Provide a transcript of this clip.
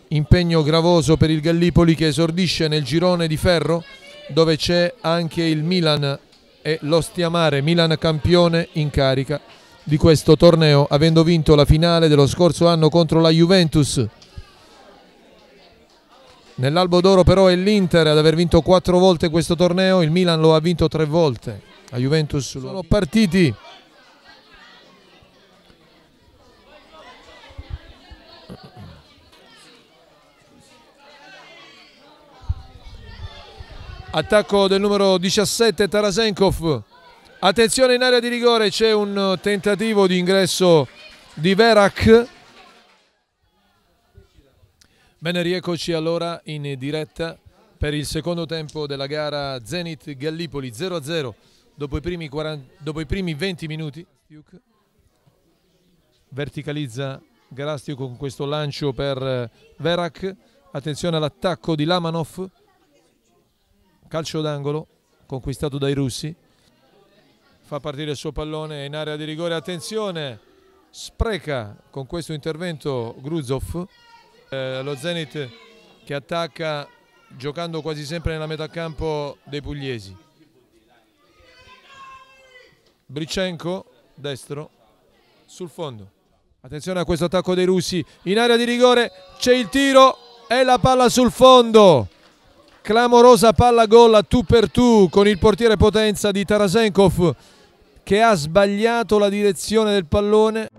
Impegno gravoso per il Gallipoli, che esordisce nel girone di ferro, dove c'è anche il Milan e l'Ostia Mare, Milan campione in carica di questo torneo, avendo vinto la finale dello scorso anno contro la Juventus. Nell'Albo d'Oro però è l'Inter ad aver vinto 4 volte questo torneo, il Milan lo ha vinto 3 volte, la Juventus sono partiti. Attacco del numero 17 Tarasenkov, attenzione in area di rigore, c'è un tentativo di ingresso di Verak. Bene, rieccoci allora in diretta per il secondo tempo della gara Zenit Gallipoli 0-0 dopo i primi 20 minuti. Verticalizza Garastio con questo lancio per Verak, attenzione all'attacco di Lamanov. Calcio d'angolo conquistato dai russi, fa partire il suo pallone in area di rigore, attenzione, spreca con questo intervento Gruzov, lo Zenit che attacca giocando quasi sempre nella metà campo dei pugliesi. Brichenko, destro, sul fondo, attenzione a questo attacco dei russi, in area di rigore c'è il tiro e la palla sul fondo. Clamorosa palla gol a tu per tu con il portiere Potenza di Tarasenkov, che ha sbagliato la direzione del pallone.